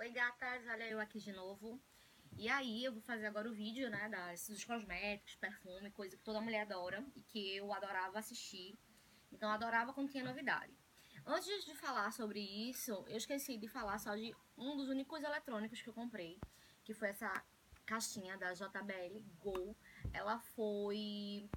Oi gatas, olha eu aqui de novo. E aí eu vou fazer agora o vídeo, né, dos cosméticos, perfume, coisa que toda mulher adora e que eu adorava assistir. Então eu adorava quando tinha novidade. Antes de falar sobre isso, eu esqueci de falar só de um dos únicos eletrônicos que eu comprei, que foi essa caixinha da JBL Go. Ela foi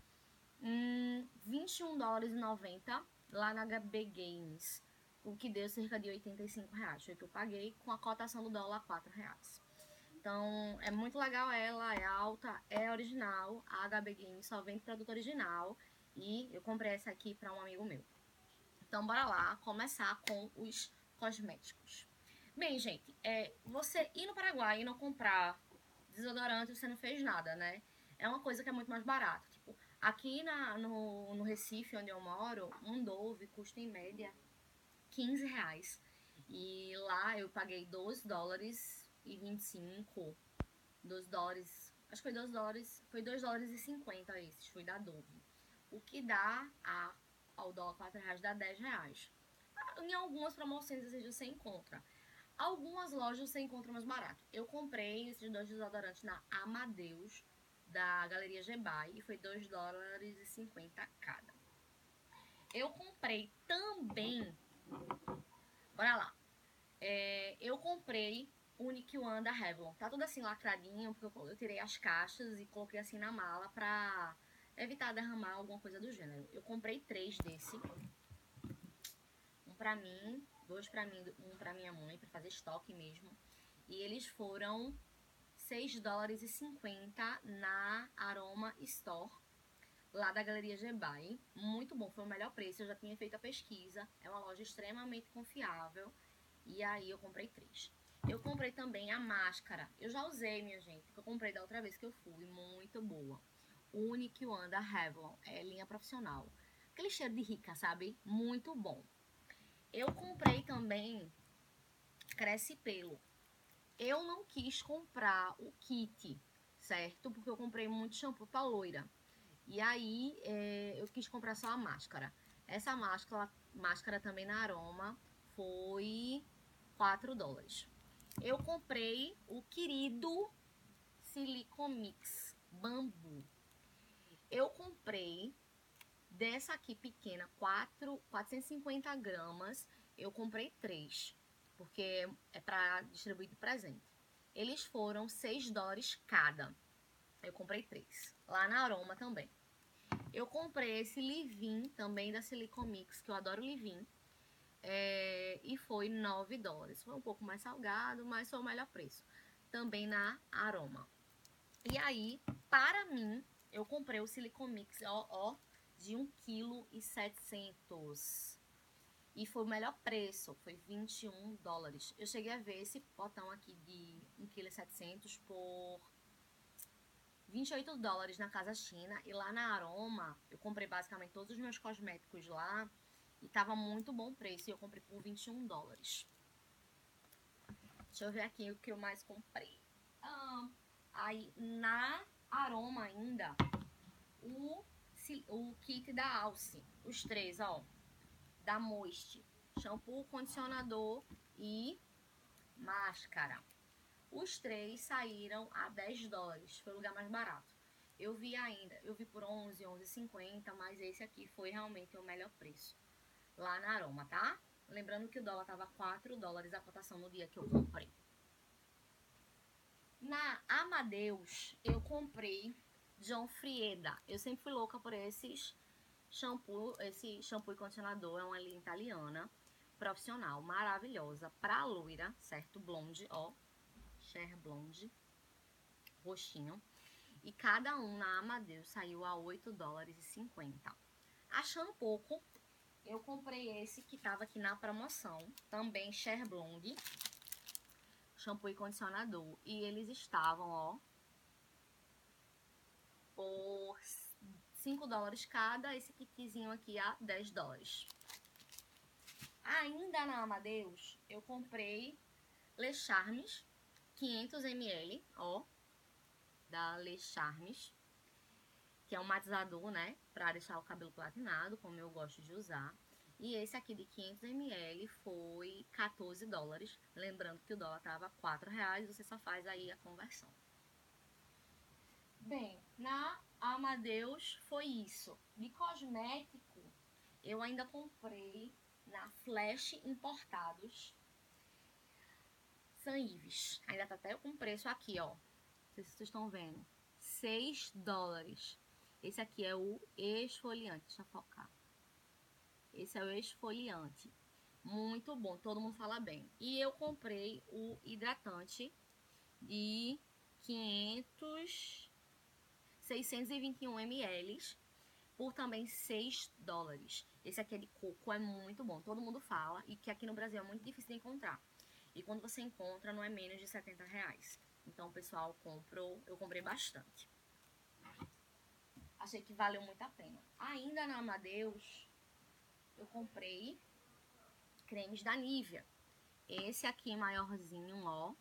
US$ 21,90 lá na HB Games, o que deu cerca de R$ 85. Foi o que eu paguei com a cotação do dólar R$ 4. Então é muito legal, ela é alta, é original. A HB Games só vende produto original e eu comprei essa aqui para um amigo meu. Então bora lá começar com os cosméticos. Bem, gente, você ir no Paraguai e não comprar desodorante, você não fez nada, né? É uma coisa que é muito mais barata. Tipo, aqui no Recife, onde eu moro, um Dove custa em média R$ 15. E lá eu paguei US$ 2,25. US$ 2, acho que foi US$ 2, foi US$ 2,50 esses, foi da Dove. O que dá ao dólar R$ 4 dá R$ 10. Em algumas promoções você encontra. Algumas lojas você encontra mais barato. Eu comprei esses dois desodorantes na Amadeus, da Galeria Gebai, e foi US$ 2,50 cada. Eu comprei também, bora lá, eu comprei o Unique One da Revlon. Tá tudo assim lacradinho, porque eu tirei as caixas e coloquei assim na mala pra evitar derramar alguma coisa do gênero. Eu comprei 3 desse. Um pra mim, 2 pra mim, um pra minha mãe, pra fazer estoque mesmo. E eles foram US$ 6,50 na Aroma Store, lá da Galeria Gebai. Muito bom, foi o melhor preço. Eu já tinha feito a pesquisa. É uma loja extremamente confiável. E aí eu comprei 3. Eu comprei também a máscara. Eu já usei, minha gente, porque eu comprei da outra vez que eu fui. Muito boa. Unique One da Revlon. É linha profissional. Aquele cheiro de rica, sabe? Muito bom. Eu comprei também Cresce Pelo. Eu não quis comprar o kit, certo? Porque eu comprei muito shampoo pra loira. E aí eu quis comprar só a máscara. Essa máscara também na Aroma foi US$ 4. Eu comprei o querido Silicomix Bambu. Eu comprei dessa aqui pequena, 450 gramas. Eu comprei 3, porque é pra distribuir de presente. Eles foram US$ 6 cada. Eu comprei 3. Lá na Aroma também. Eu comprei esse Livin também da Silicomix, que eu adoro Livin. E foi US$ 9. Foi um pouco mais salgado, mas foi o melhor preço. Também na Aroma. E aí, para mim, eu comprei o Silicomix, de 1,7 kg. E foi o melhor preço, foi US$ 21. Eu cheguei a ver esse potão aqui de 1,7 kg por US$ 28 na Casa China. E lá na Aroma, eu comprei basicamente todos os meus cosméticos lá. E tava muito bom preço. E eu comprei por US$ 21. Deixa eu ver aqui o que eu mais comprei. Aí na Aroma ainda, o kit da Alce. Os 3, ó. Da Moist. Shampoo, condicionador e máscara. Os 3 saíram a US$ 10. Foi o lugar mais barato. Eu vi por 11, 11,50, mas esse aqui foi realmente o melhor preço. Lá na Aroma, tá? Lembrando que o dólar tava US$ 4 a cotação no dia que eu comprei. Na Amadeus, eu comprei John Frieda. Eu sempre fui louca por esse shampoo e condicionador. É uma linha italiana, profissional, maravilhosa, pra loira, certo? Blonde, ó. Cher Blonde, roxinho. E cada um na Amadeus saiu a US$ 8,50. Achando pouco, eu comprei esse que tava aqui na promoção. Também Cher Blonde, shampoo e condicionador. E eles estavam, ó, por US$ 5 cada. Esse kitzinho aqui a US$ 10. Ainda na Amadeus, eu comprei Le Charmes 500 ml, ó, da Le Charmes, que é um matizador, né, pra deixar o cabelo platinado, como eu gosto de usar. E esse aqui de 500 ml foi 14 dólares. Lembrando que o dólar tava R$ 4, você só faz aí a conversão. Bem, na Amadeus foi isso. De cosmético, eu ainda comprei na Flash Importados San Ives. Ainda tá até com preço aqui, ó. Não sei se vocês estão vendo. 6 dólares. Esse aqui é o esfoliante. Deixa eu focar. Esse é o esfoliante. Muito bom, todo mundo fala bem. E eu comprei o hidratante de 621 ml por também 6 dólares. Esse aqui é de coco, é muito bom, todo mundo fala. E que aqui no Brasil é muito difícil de encontrar. E quando você encontra, não é menos de R$ 70. Então, o pessoal comprou, eu comprei bastante. Achei que valeu muito a pena. Ainda na Amadeus, eu comprei cremes da Nivea. Esse aqui maiorzinho, ó.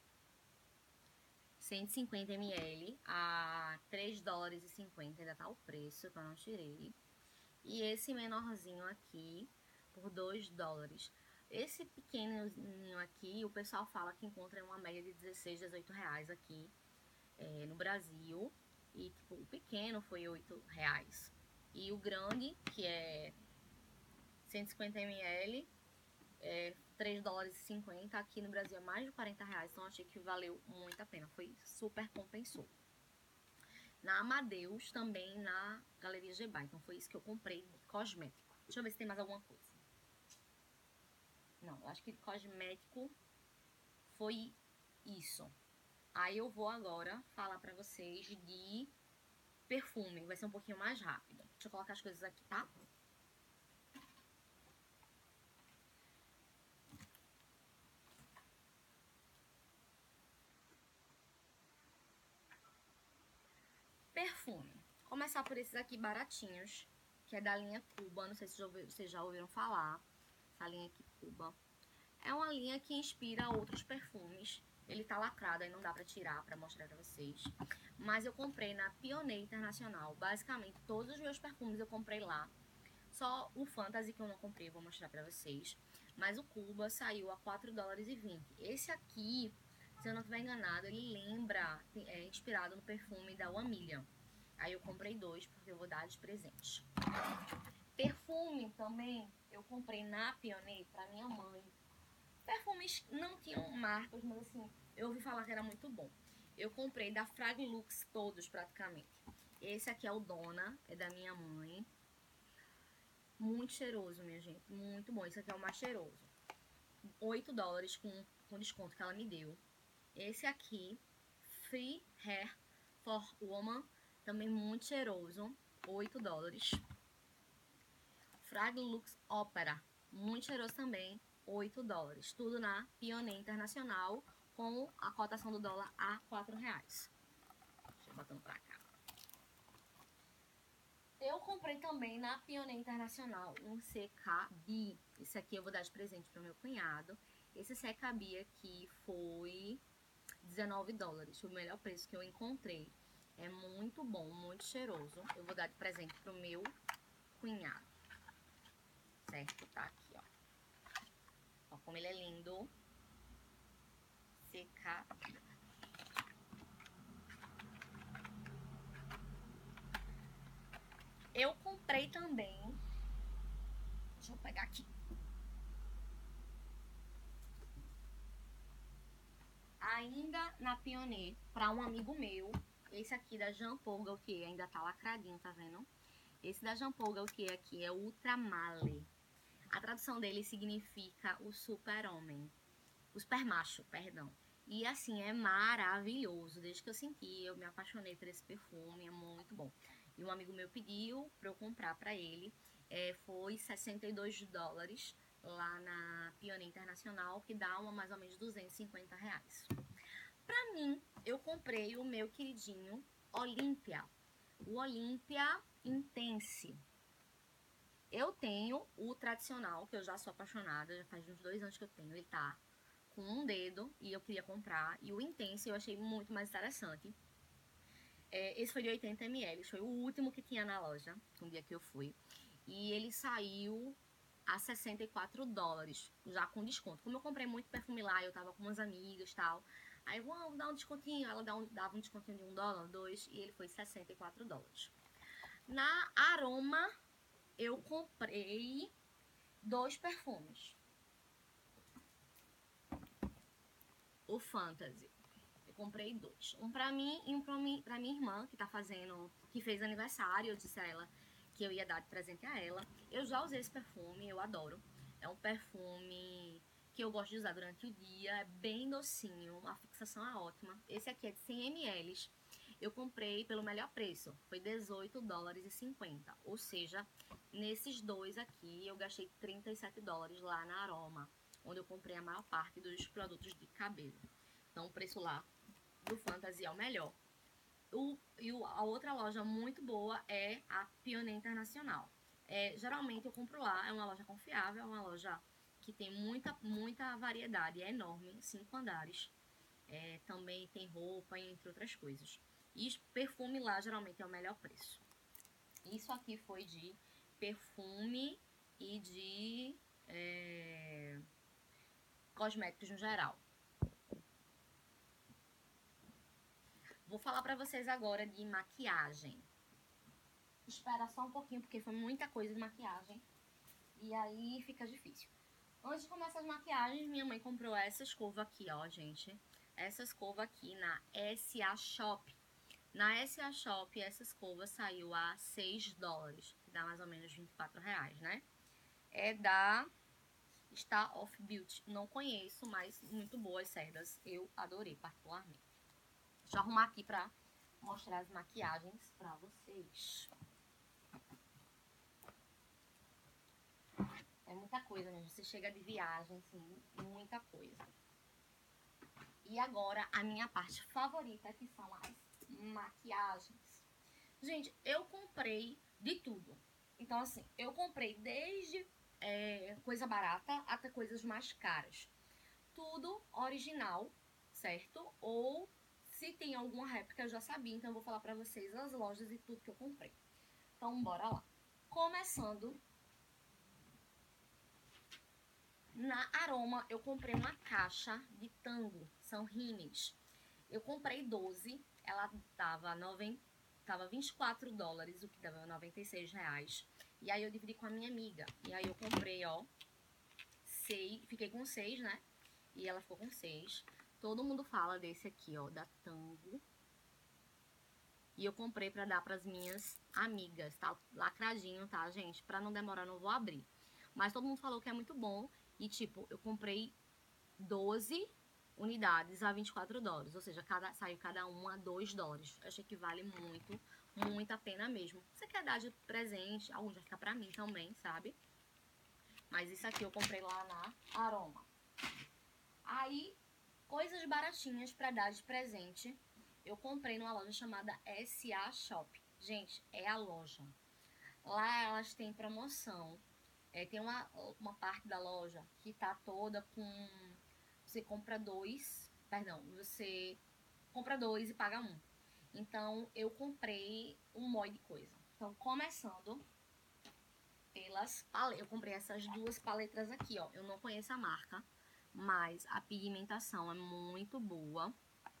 150 ml a 3 dólares e 50, ainda tá o preço que eu não tirei. E esse menorzinho aqui por 2 dólares. Esse pequenininho aqui, o pessoal fala que encontra em uma média de 16, 18 reais aqui no Brasil. E tipo, o pequeno foi 8 reais. E o grande, que é 150 ml, 3 dólares e 50, aqui no Brasil é mais de 40 reais, então achei que valeu muito a pena, foi super compensou. Na Amadeus, também na Galeria Gebá, então foi isso que eu comprei de cosmético. Deixa eu ver se tem mais alguma coisa. Não, eu acho que de cosmético foi isso. Aí eu vou agora falar pra vocês de perfume, vai ser um pouquinho mais rápido. Deixa eu colocar as coisas aqui, tá? Perfume. Começar por esses aqui baratinhos, que é da linha Cuba. Não sei se vocês já ouviram falar. Essa linha aqui, Cuba. É uma linha que inspira outros perfumes. Ele tá lacrado, aí não dá pra tirar, pra mostrar pra vocês. Mas eu comprei na Pioneer Internacional. Basicamente, todos os meus perfumes eu comprei lá. Só o Fantasy que eu não comprei, eu vou mostrar pra vocês. Mas o Cuba saiu a 4 dólares e 20. Esse aqui, se eu não estiver enganado, ele lembra, é inspirado no perfume da One Million. Aí eu comprei 2 porque eu vou dar de presente. Perfume também eu comprei na Pioneer pra minha mãe. Perfumes não tinham marcas, mas assim, eu ouvi falar que era muito bom. Eu comprei da Fraglux todos praticamente. Esse aqui é o Dona, é da minha mãe. Muito cheiroso, minha gente, muito bom. Esse aqui é o mais cheiroso. 8 dólares com desconto que ela me deu. Esse aqui, Free Hair for Woman, também muito cheiroso, 8 dólares. Fraglux Opera, muito cheiroso também, 8 dólares. Tudo na Pioneer Internacional, com a cotação do dólar a 4 reais. Deixa eu botar pra cá. Eu comprei também na Pioneer Internacional um CKB. Esse aqui eu vou dar de presente pro meu cunhado. Esse CKB aqui foi 19 dólares, foi o melhor preço que eu encontrei. É muito bom, muito cheiroso. Eu vou dar de presente pro meu cunhado. Certo? Tá aqui, ó. Ó como ele é lindo. CKB. Eu comprei também. Deixa eu pegar aqui. Ainda na Pioneer, para um amigo meu. Esse aqui da Jean Paul Gaultier, ainda tá lacradinho, tá vendo? Esse da Jean Paul Gaultier aqui é o Ultramale. A tradução dele significa o super-homem. O super-macho, perdão. E assim, é maravilhoso. Desde que eu senti, eu me apaixonei por esse perfume, é muito bom. E um amigo meu pediu pra eu comprar pra ele. Foi 62 dólares lá na Pioneer Internacional, que dá mais ou menos 250 reais. Pra mim, eu comprei o meu queridinho Olympia. O Olympia Intense. Eu tenho o tradicional, que eu já sou apaixonada, já faz uns 2 anos que eu tenho. Ele tá com um dedo e eu queria comprar. E o Intense eu achei muito mais interessante. Esse foi de 80 ml, foi o último que tinha na loja, no dia que eu fui. E ele saiu a $64, já com desconto. Como eu comprei muito perfume lá, eu tava com umas amigas e tal. Aí eu, vou dar um descontinho. Ela dava um descontinho de $1, 2, e ele foi $64. Na Aroma, eu comprei 2 perfumes. O Fantasy. Eu comprei 2. Um pra mim e um pra minha irmã, que fez aniversário. Eu disse a ela que eu ia dar de presente a ela. Eu já usei esse perfume, eu adoro. É um perfume que eu gosto de usar durante o dia. É bem docinho, a fixação é ótima. Esse aqui é de 100 ml. Eu comprei pelo melhor preço. Foi $18,50. Ou seja, nesses dois aqui eu gastei $37 lá na Aroma, onde eu comprei a maior parte dos produtos de cabelo. Então o preço lá do Fantasy é o melhor. A outra loja muito boa é a Pioneer Internacional. Geralmente eu compro lá, é uma loja confiável, é uma loja que tem muita variedade, é enorme, 5 andares. Também tem roupa, entre outras coisas. E perfume lá geralmente é o melhor preço. Isso aqui foi de perfume e de cosméticos no geral. Vou falar pra vocês agora de maquiagem. Espera só um pouquinho, porque foi muita coisa de maquiagem. E aí fica difícil. Antes de começar as maquiagens, minha mãe comprou essa escova aqui, ó, gente. Essa escova aqui na SA Shop. Na SA Shop, essa escova saiu a $6, que dá mais ou menos R$24, né? É da Star of Beauty. Não conheço, mas muito boas cerdas. Eu adorei, particularmente. Deixa eu arrumar aqui pra mostrar as maquiagens pra vocês. É muita coisa, né? Você chega de viagem, assim, muita coisa. E agora, a minha parte favorita, que são as maquiagens. Gente, eu comprei de tudo. Então, assim, eu comprei desde coisa barata até coisas mais caras. Tudo original, certo? Ou se tem alguma réplica, eu já sabia. Então, eu vou falar pra vocês as lojas e tudo que eu comprei. Então, bora lá. Começando... Na Aroma, eu comprei uma caixa de tango, são rímels. Eu comprei 12, ela tava $24, o que dava R$96. E aí eu dividi com a minha amiga. E aí eu comprei, ó, 6, fiquei com 6, né? E ela ficou com 6. Todo mundo fala desse aqui, ó, da Tango. E eu comprei pra dar pras minhas amigas, tá? Lacradinho, tá, gente? Pra não demorar, não vou abrir. Mas todo mundo falou que é muito bom. E, tipo, eu comprei 12 unidades a $24. Ou seja, saiu cada uma a $2. Eu achei que vale muito a pena mesmo. Você quer dar de presente, alguns vai ficar pra mim também, sabe? Mas isso aqui eu comprei lá na Aroma. Aí, coisas baratinhas pra dar de presente, eu comprei numa loja chamada SA Shop. Gente, é a loja. Lá elas têm promoção. Tem uma parte da loja que tá toda com... Você compra 2, você compra 2 e paga 1. Então, eu comprei um monte de coisa. Então, começando pelas paletas. Eu comprei essas duas paletas aqui, ó. Eu não conheço a marca, mas a pigmentação é muito boa.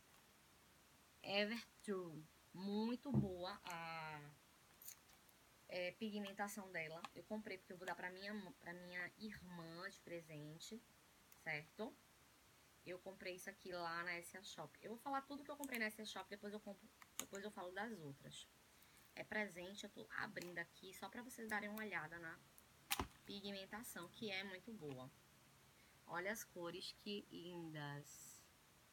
Evertrue, muito boa a pigmentação dela. Eu comprei porque eu vou dar pra minha irmã de presente, certo? Eu comprei isso aqui lá na SA Shop. Eu vou falar tudo que eu comprei na SA Shop, depois eu falo das outras. É presente, eu tô abrindo aqui só pra vocês darem uma olhada na pigmentação, que é muito boa. Olha as cores, que lindas.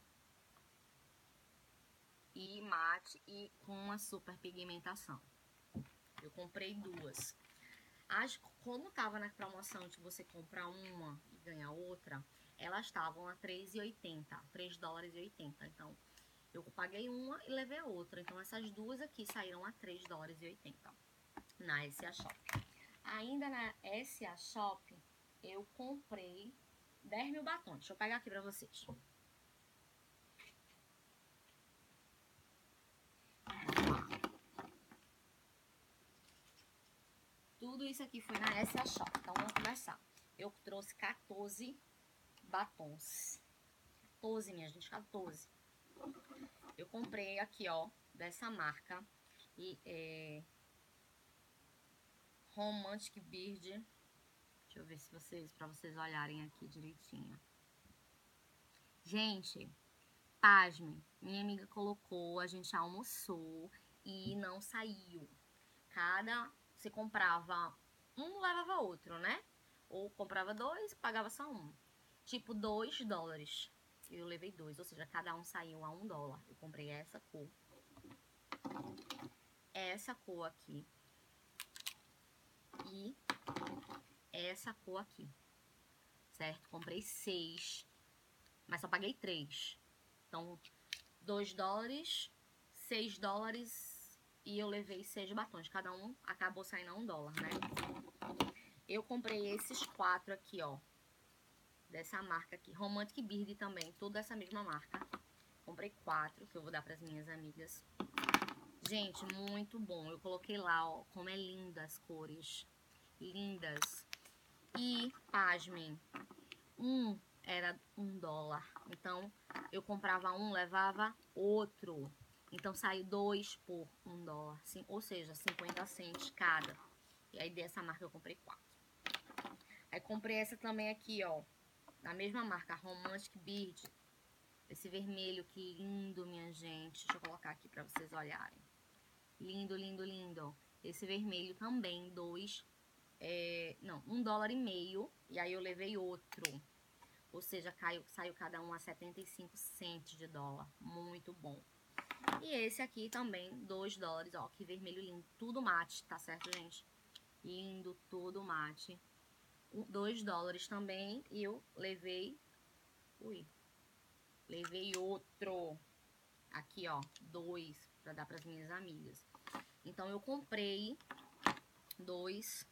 E mate e com uma super pigmentação. Eu comprei duas. Como tava na promoção de você comprar uma e ganhar outra, elas estavam a $3,80. $3,80. Então, eu paguei uma e levei a outra. Então, essas duas aqui saíram a $3,80 na SA Shop. Ainda na SA Shop, eu comprei 10 mil batons. Deixa eu pegar aqui pra vocês. Tudo isso aqui foi na SA Shop. Então, vamos começar. Eu trouxe 14 batons. 14, minha gente, 14. Eu comprei aqui, ó, dessa marca. E Romantic Beard. Deixa eu ver se vocês, pra vocês olharem aqui direitinho. Gente, pasmem. Minha amiga colocou, a gente almoçou e não saiu. Você comprava um, levava outro, né? Ou comprava dois, pagava só um. Tipo, $2. Eu levei dois, ou seja, cada um saiu a $1. Eu comprei essa cor aqui e essa cor aqui, certo? Comprei 6, mas só paguei 3. Então, $2, $6 e eu levei 6 batons. Cada um acabou saindo a $1, né? Eu comprei esses 4 aqui, ó, dessa marca aqui, Romantic Beard também, tudo dessa mesma marca. Comprei 4, que eu vou dar pras minhas amigas. Gente, muito bom. Eu coloquei lá, ó, como é linda as cores. Lindas. E, pasmem, um era $1. Então, eu comprava um, levava outro. Então, saiu 2 por $1. Ou seja, 50 cents cada. E aí, dessa marca, eu comprei 4. Aí, comprei essa também aqui, ó. Da mesma marca, Romantic Beard. Esse vermelho, que lindo, minha gente. Deixa eu colocar aqui pra vocês olharem. Lindo, lindo, lindo. Esse vermelho também, não, $1,50. E aí eu levei outro. Ou seja, saiu cada um a 75 cents de dólar. Muito bom. E esse aqui também, $2. Ó, que vermelho lindo. Tudo mate, tá certo, gente? Lindo, tudo mate. $2 também. E eu levei... Levei outro. Aqui, ó, 2 pra dar pras minhas amigas. Então, eu comprei 2,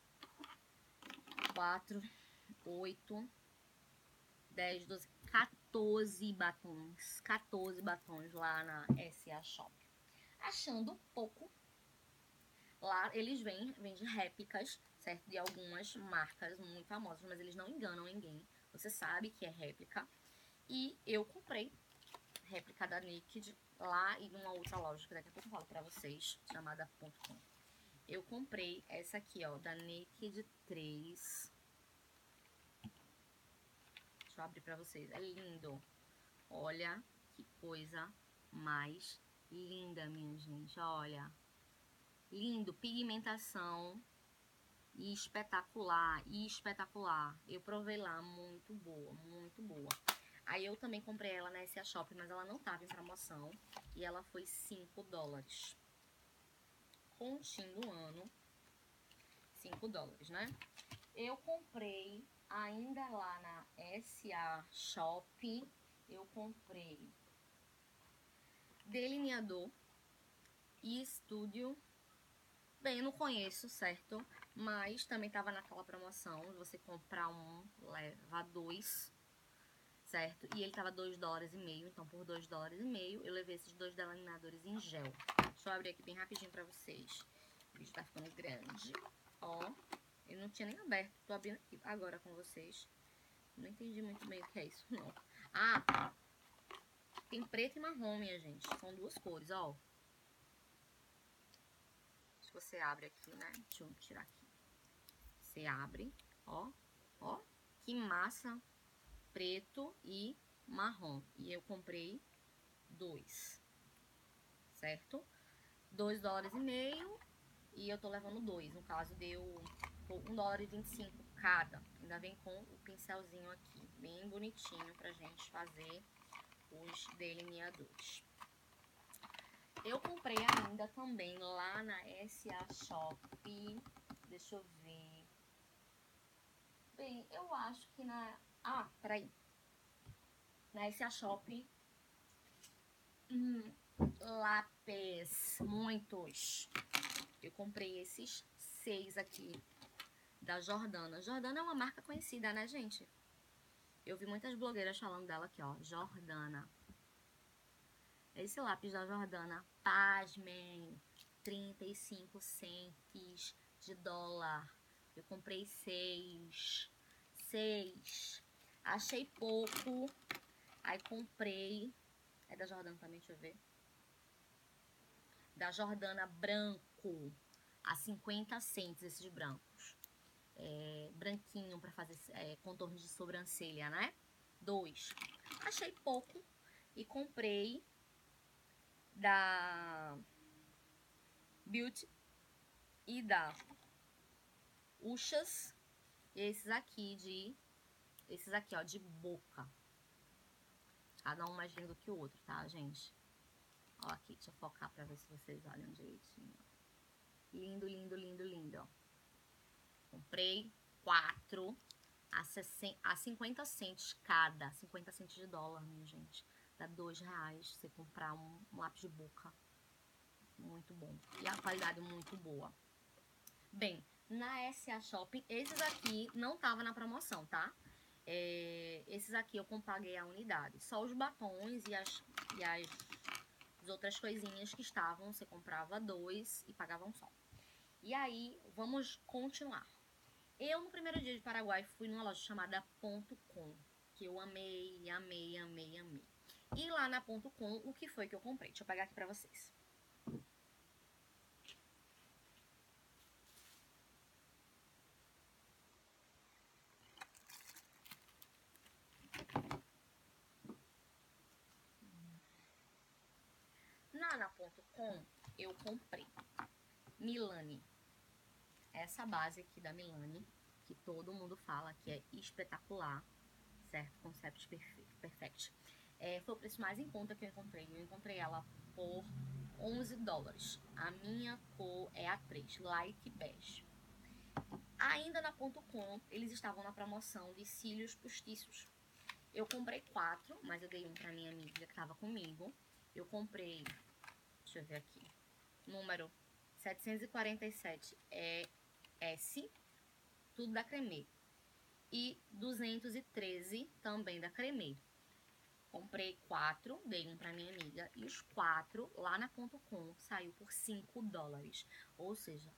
4, 8, 10, 12, 14 batons. 14 batons lá na SA Shop. Achando pouco. Lá eles vendem réplicas, certo? De algumas marcas muito famosas, mas eles não enganam ninguém. Você sabe que é réplica. E eu comprei réplica da Naked lá e numa outra loja, que daqui a pouco eu falo pra vocês, chamada .com. Eu comprei essa aqui, ó, da Naked 3. Deixa eu abrir pra vocês. É lindo. Olha que coisa mais linda, minha gente. Olha. Lindo. Pigmentação. E espetacular. E espetacular. Eu provei lá. Muito boa. Muito boa. Aí eu também comprei ela na SA Shop, mas ela não tava em promoção. E ela foi $5. Continuando. $5, né? Eu comprei ainda lá na SA Shop. Eu comprei delineador e estúdio. Bem, eu não conheço, certo? Mas também tava naquela promoção. Você comprar um, leva 2, certo? E ele tava $2,50. Então, por $2,50, eu levei esses 2 delineadores em gel. Deixa eu abrir aqui bem rapidinho pra vocês. O vídeo tá ficando grande. Ó, eu não tinha nem aberto. Tô abrindo aqui agora com vocês. Não entendi muito bem o que é isso, não. Ah, tem preto e marrom, minha gente. São 2 cores, ó. Se você abre aqui, né? Deixa eu tirar aqui. Você abre, ó. Ó, que massa. Preto e marrom. E eu comprei 2, certo? $2,50. E eu tô levando 2. No caso, deu $1,25 cada. Ainda vem com o pincelzinho aqui. Bem bonitinho pra gente fazer os delineadores. Eu comprei ainda também lá na SA Shop. Deixa eu ver. Bem, eu acho que na... Ah, peraí. Na SA Shop. Lápis. Muitos. Eu comprei esses 6 aqui. Da Jordana. Jordana é uma marca conhecida, né, gente? Eu vi muitas blogueiras falando dela aqui, ó. Jordana. Esse lápis da Jordana, pasmem, 35 cents de dólar. Eu comprei 6. 6. Achei pouco. Aí comprei. É da Jordana também, deixa eu ver. Da Jordana branco. A 50 cents esses brancos. Branquinho pra fazer contorno de sobrancelha, né? 2. Achei pouco. E comprei da Beauty e da Ushas. Esses aqui, ó, de boca. Cada um mais lindo que o outro, tá, gente? Ó, aqui, deixa eu focar pra ver se vocês olham direitinho. Lindo, lindo, lindo, lindo, ó. Comprei 4 a 50 cents cada. 50 cents de dólar, minha gente. Dá R$2 você comprar um lápis de boca. Muito bom. E a qualidade muito boa. Bem, na SA Shopping, esses aqui não tava na promoção, tá? Esses aqui eu paguei a unidade. Só os batons e as outras coisinhas que estavam, você comprava 2 e pagava um só. E aí, vamos continuar. Eu, no primeiro dia de Paraguai, fui numa loja chamada Ponto Com, que eu amei, amei, amei, amei. E lá na Ponto Com, o que foi que eu comprei? Deixa eu pegar aqui pra vocês. Na Ponto Com, eu comprei Milani. Essa base aqui da Milani, que todo mundo fala que é espetacular, certo? Concept Perfect. Foi o preço mais em conta que eu encontrei. Eu encontrei ela por $11. A minha cor é a 3, Light Beige. Ainda na Ponto Com, eles estavam na promoção de cílios postiços. Eu comprei 4, mas eu dei um pra minha amiga que tava comigo. Eu comprei, deixa eu ver aqui, número 747 é S, tudo da Cremê. E 213 também da Cremê. Comprei 4, dei um pra minha amiga. E os 4 lá na Ponto Com saiu por $5. Ou seja,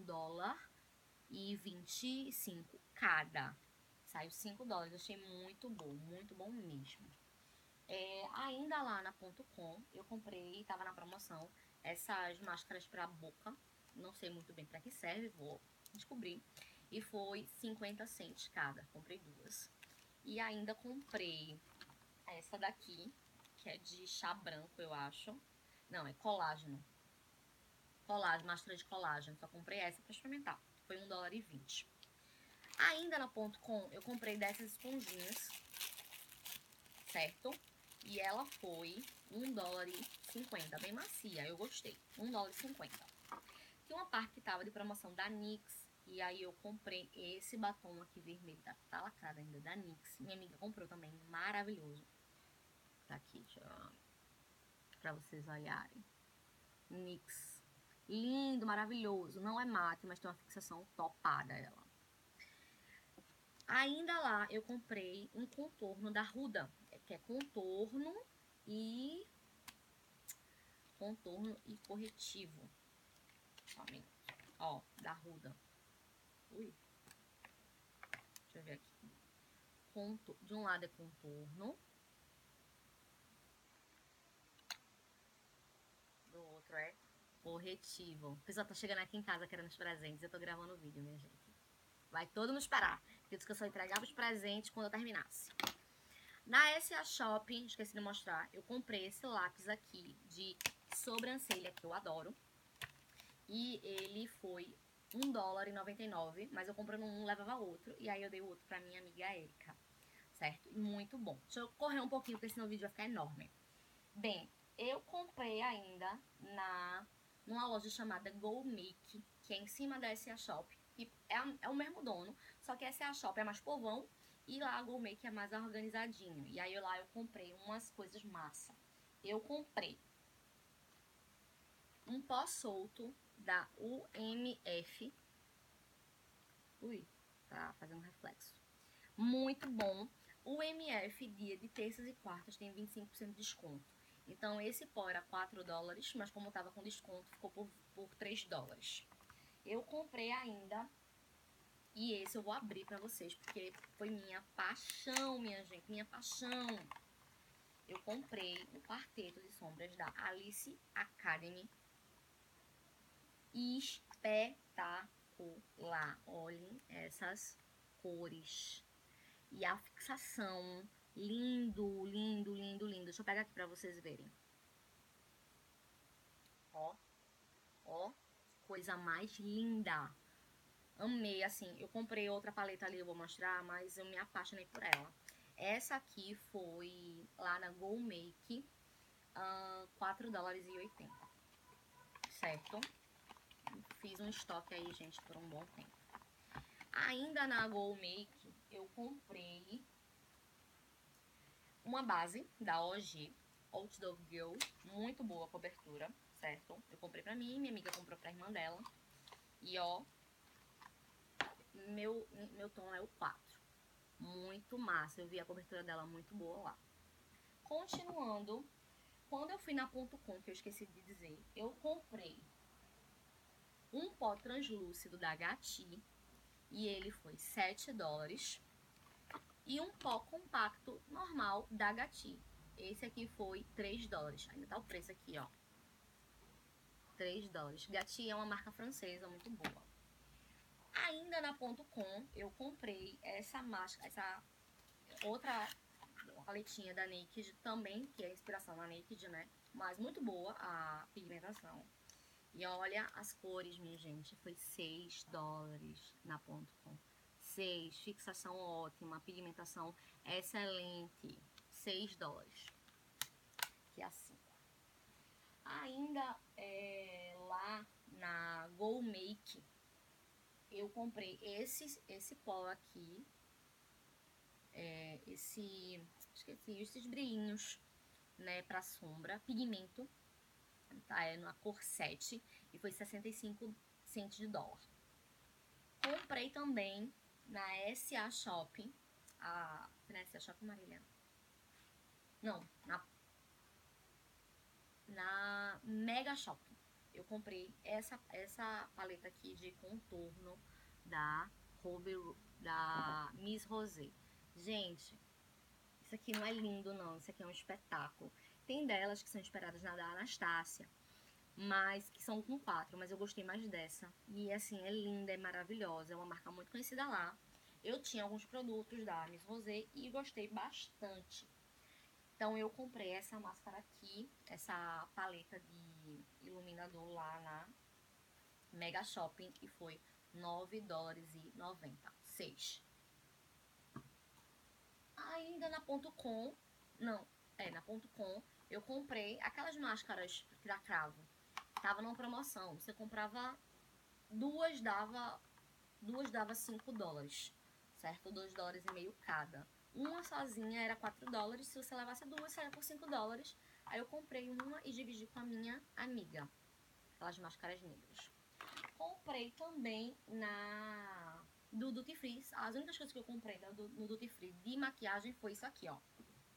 $1,25 cada. Saiu $5. Eu achei muito bom mesmo. Ainda lá na Ponto Com, eu comprei, tava na promoção, essas máscaras pra boca. Não sei muito bem pra que serve, vou descobrir. E foi 50 cents cada. Comprei 2. E ainda comprei essa daqui, que é de chá branco, eu acho. Não, é colágeno. Colágeno, máscara de colágeno. Só comprei essa pra experimentar. Foi $1,20. Ainda na Ponto Com, eu comprei dessas esponjinhas, certo? E ela foi $1,50, bem macia, eu gostei. $1,50. Tinha uma parte que tava de promoção da NYX, e aí eu comprei esse batom aqui vermelho, tá lacrado ainda, da NYX. Minha amiga comprou também, maravilhoso. Tá aqui, deixa eu... pra vocês olharem. NYX. Lindo, maravilhoso. Não é mate, mas tem uma fixação topada ela. Ainda lá eu comprei um contorno da Huda, que é contorno e corretivo. Só um minuto. Ó, da Huda. Ui. Deixa eu ver aqui. De um lado é contorno. Do outro é corretivo. O pessoal tá chegando aqui em casa querendo os presentes. Eu tô gravando o vídeo, minha gente. Vai todo mundo esperar. Eu disse que eu só entregava os presentes quando eu terminasse. Na SA Shopping, esqueci de mostrar, eu comprei esse lápis aqui de sobrancelha, que eu adoro. E ele foi $1,99, mas eu comprando um, levava outro. E aí eu dei o outro pra minha amiga Erika, certo? E muito bom. Deixa eu correr um pouquinho, porque senão o vídeo vai ficar enorme. Bem, eu comprei ainda numa loja chamada Go Make, que é em cima da SA Shop. E é o mesmo dono, só que a SA Shop é mais povão e lá a Go Make é mais organizadinho. E aí lá eu comprei umas coisas massa. Eu comprei um pó solto da UMF. Ui, tá fazendo reflexo. Muito bom. O MF, dia de terças e quartas, tem 25% de desconto. Então, esse pó era $4, mas como tava com desconto, ficou por $3. Eu comprei ainda E esse eu vou abrir pra vocês, porque foi minha paixão, minha gente, minha paixão. Eu comprei o quarteto de sombras da Alice Academy. Espetacular. Olhem essas cores. E a fixação. Lindo, lindo, lindo, lindo. Deixa eu pegar aqui pra vocês verem. Ó. Ó. Coisa mais linda. Amei, assim. Eu comprei outra paleta ali, eu vou mostrar, mas eu me apaixonei por ela. Essa aqui foi lá na Go Make, $4,80. Certo? Fiz um estoque aí, gente, por um bom tempo. Ainda na Go Make, eu comprei uma base da OG, Outdoor Girl, muito boa a cobertura, certo? Eu comprei pra mim, minha amiga comprou pra irmã dela. E ó, meu tom é o 4. Muito massa, eu vi a cobertura dela muito boa lá. Continuando, quando eu fui na .com, que eu esqueci de dizer, eu comprei um pó translúcido da Gati, e ele foi $7. E um pó compacto normal da Gati. Esse aqui foi $3. Ainda tá o preço aqui, ó. $3. Gati é uma marca francesa muito boa. Ainda na .com, eu comprei essa máscara, essa outra paletinha da Naked também, que é inspiração na Naked, né? Mas muito boa a pigmentação. E olha as cores, minha gente. Foi $6 na .com. 6, fixação ótima, pigmentação excelente. $6. Que é assim. Ainda lá na Go Make, eu comprei esse pó aqui. Esses brilhinhos, né, pra sombra. Pigmento. Tá, é na cor 7 e foi 65 centos de dólar. Comprei também na SA Shopping. Foi na SA Shopping, Marília? Não, na Mega Shopping. Eu comprei essa paleta aqui de contorno da Miss Rosé. Gente, isso aqui não é lindo, não. Isso aqui é um espetáculo. Tem delas que são inspiradas na da Anastácia, mas que são com 4, mas eu gostei mais dessa. E assim, é linda, é maravilhosa, é uma marca muito conhecida lá. Eu tinha alguns produtos da Miss Rosé e gostei bastante. Então eu comprei essa máscara aqui, essa paleta de iluminador lá na Mega Shopping e foi $9,90. 6. Ainda na .com, na .com, eu comprei aquelas máscaras da Cravo. Tava numa promoção. Você comprava duas, dava $5, certo? $2,50 cada. Uma sozinha era $4. Se você levasse duas, saia por $5. Aí eu comprei uma e dividi com a minha amiga. Aquelas máscaras negras. Comprei também do Duty Free. As únicas coisas que eu comprei no Duty Free de maquiagem foi isso aqui, ó.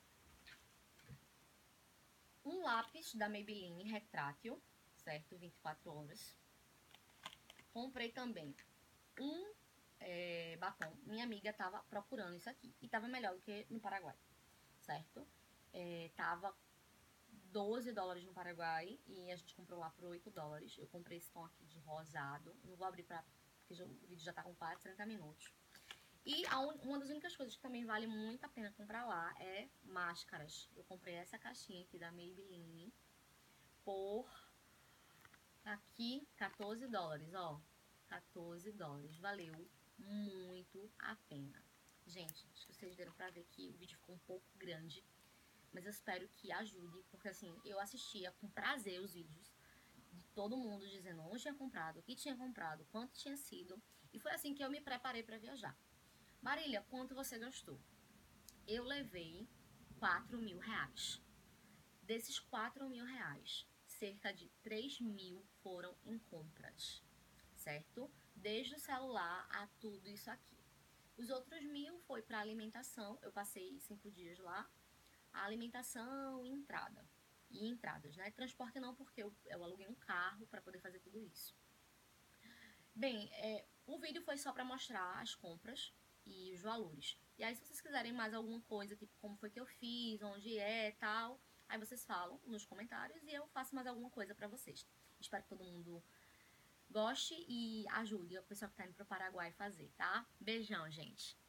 Um lápis da Maybelline retrátil, certo? 24 horas. Comprei também um batom. Minha amiga tava procurando isso aqui. E tava melhor do que no Paraguai, certo? Tava $12 no Paraguai e a gente comprou lá por $8. Eu comprei esse tom aqui de rosado. Não vou abrir porque o vídeo já tá com quase 30 minutos. E uma das únicas coisas que também vale muito a pena comprar lá é máscaras. Eu comprei essa caixinha aqui da Maybelline por aqui $14, ó. $14. Valeu muito a pena. Gente, acho que vocês deram pra ver que o vídeo ficou um pouco grande, mas eu espero que ajude, porque assim, eu assistia com prazer os vídeos de todo mundo dizendo onde tinha comprado, o que tinha comprado, quanto tinha sido, e foi assim que eu me preparei pra viajar. Marília, quanto você gastou? Eu levei R$4.000. Desses R$4.000, cerca de 3.000 foram em compras, certo? Desde o celular a tudo isso aqui. Os outros 1.000 foi para alimentação. Eu passei 5 dias lá. A alimentação e entrada. E entradas, né? Transporte não, porque eu aluguei um carro para poder fazer tudo isso. Bem, O vídeo foi só pra mostrar as compras e os valores. E aí, se vocês quiserem mais alguma coisa, tipo, como foi que eu fiz, onde é, tal, aí vocês falam nos comentários e eu faço mais alguma coisa pra vocês. Espero que todo mundo goste e ajude o pessoal que tá indo pro Paraguai fazer, tá? Beijão, gente!